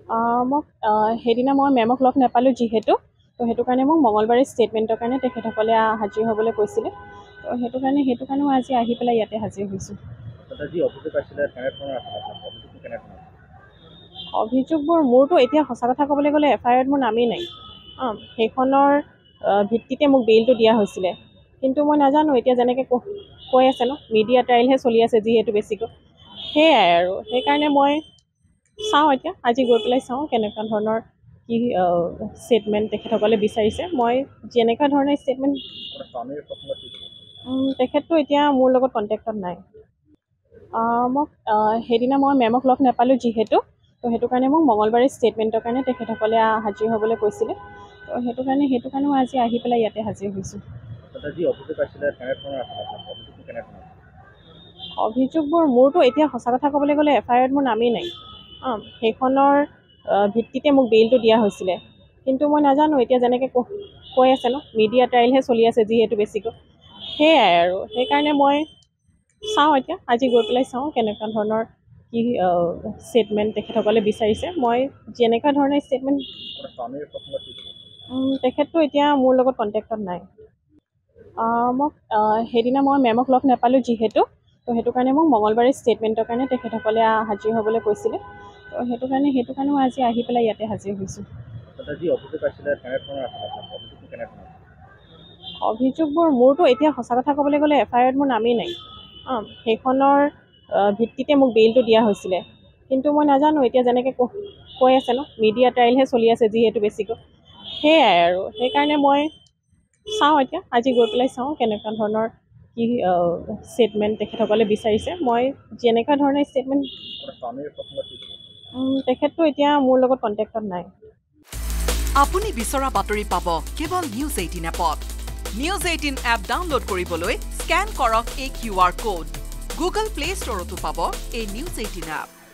মোক সেইদিনা মই মেমক লগ নাপালোঁ যিহেতু তো সেইটো কাৰণে মোক মঙলবাৰে ষ্টেটমেণ্টৰ কাৰণে তেখেতসকলে হাজিৰ হ'বলৈ কৈছিলে তো সেইটো কাৰণে মই আজি আহি পেলাই ইয়াতে হাজিৰ হৈছোঁ। অভিযোগবোৰ মোৰতো এতিয়া সঁচা কথা ক'বলৈ গ'লে FIR-ত মোৰ নামেই নাই। সেইখনৰ ভিত্তিতে মোক বেইলটো দিয়া হৈছিলে, কিন্তু মই নাজানো এতিয়া যেনেকৈ কৈ আছে ন, মিডিয়া ট্ৰায়েলহে চলি আছে যিহেতু বেছিকৈ, সেয়াই আৰু সেইকাৰণে মই চাওঁ এতিয়া আজি গৈ পেলাই চাওঁ কেনেকুৱা ধৰণৰ কি ষ্টেটমেণ্ট তেখেতসকলে বিচাৰিছে। মই যেনেকুৱা ধৰণৰ ষ্টেটমেণ্ট তেখেতটো এতিয়া মোৰ লগত কণ্টেক্টত নাই। মোক সেইদিনা মই মেমক লগ নাপালোঁ যিহেতু তো সেইটো কাৰণে মোক মঙলবাৰে ষ্টেটমেণ্টৰ কাৰণে তেখেতসকলে হাজিৰ হ'বলৈ কৈছিলে তো সেইটো কাৰণে মই আজি আহি পেলাই ইয়াতে হাজিৰ হৈছোঁ। অভিযোগবোৰ মোৰতো এতিয়া সঁচা কথা ক'বলৈ গ'লে FIR-ত মোৰ নামেই নাই। সেইখনৰ ভিত্তিতে মোক বেইলটো দিয়া হৈছিলে, কিন্তু মই নাজানো এতিয়া যেনেকৈ কৈ আছে ন, মিডিয়া ট্ৰায়েলহে চলি আছে যিহেতু বেছিকৈ, সেয়াই আৰু সেইকাৰণে মই চাওঁ এতিয়া আজি গৈ পেলাই চাওঁ কেনেকুৱা ধৰণৰ কি ষ্টেটমেণ্ট তেখেতসকলে বিচাৰিছে। মই যেনেকুৱা ধৰণৰ ষ্টেটমেণ্ট তেখেতটো এতিয়া মোৰ লগত কণ্টেক্টত নাই। মোক সেইদিনা মই মেমক লগ নাপালোঁ যিহেতু তো সেইটো কাৰণে মোক মঙলবাৰে ষ্টেটমেণ্টৰ কাৰণে তেখেতসকলে হাজিৰ হ'বলৈ কৈছিলে তো সেইটো কাৰণে মই আজি আহি পেলাই ইয়াতে হাজিৰ হৈছোঁ। অভিযোগবোৰ মোৰতো এতিয়া সঁচা কথা ক'বলৈ গ'লে FIR-ত মোৰ নামেই নাই। সেইখনৰ ভিত্তিতে মোক বেইলটো দিয়া হৈছিলে, কিন্তু মই নাজানো এতিয়া যেনেকৈ কৈ আছে ন, মিডিয়া ট্ৰায়েলহে চলি আছে যিহেতু বেছিকৈ, সেয়াই আৰু সেইকাৰণে মই চাওঁ এতিয়া আজি গৈ পেলাই চাওঁ কেনেকুৱা ধৰণৰ কি ষ্টেটমেণ্ট তেখেতসকলে বিচাৰিছে। মই যেনেকুৱা ধৰণৰ ষ্টেটমেণ্ট তেখেতটো এতিয়া মোৰ লগত কণ্টেক্টত নাই। আপুনি বিচৰা বাতৰি পাব কেৱল News18 এপত। News18 এপ ডাউনলোড কৰিবলৈ স্কেন কৰক এই QR কোড। Google Play Storeতো পাব এই News18 এপ।